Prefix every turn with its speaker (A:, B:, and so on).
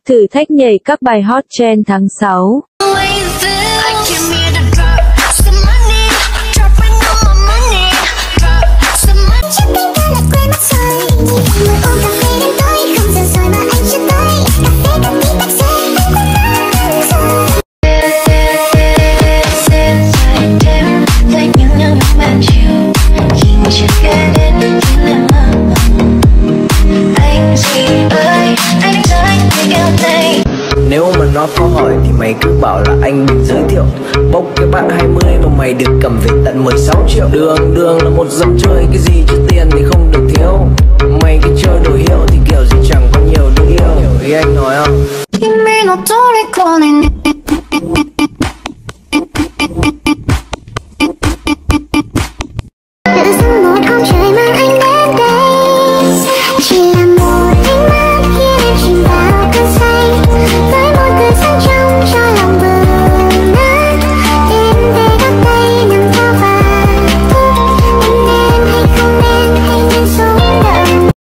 A: Thử thách nhảy các bài hot trend tháng 6.
B: Nếu mà nó có hỏi thì mày cứ bảo là anh định giới thiệu bốc cái bạn 20 mà mày được cầm về tận 16 triệu. Đường là một dòng chơi, cái gì cho tiền thì không được thiếu. Mày cứ chơi đổi hiệu thì kiểu gì chẳng có nhiều đứa yêu. Hiểu ý anh nói không?